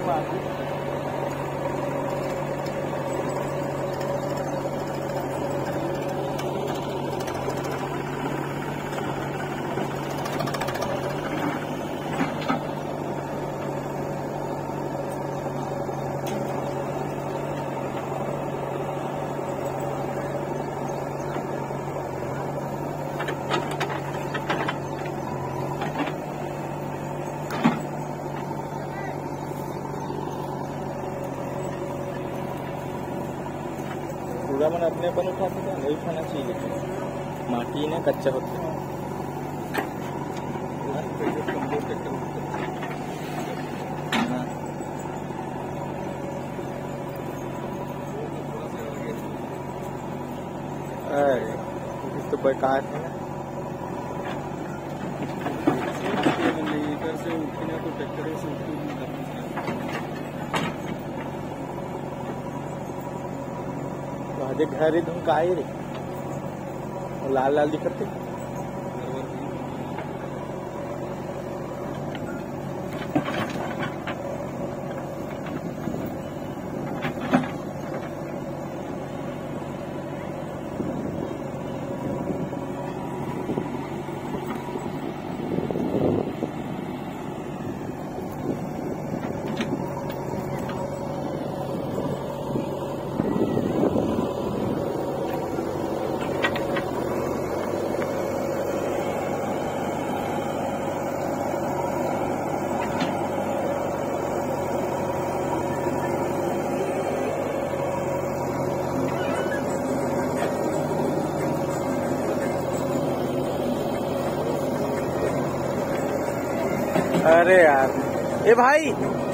पूरा मन अपने अपन उठाते थे, नहीं उठाना चाहिए, लेकिन माटी ने कच्चा होता है। अरे तो बेकार है ना, इधर से उठना तो ट्रैक्टर से उठ घर धुन का रे, लाल लाल दिखते। अरे यार, ए भाई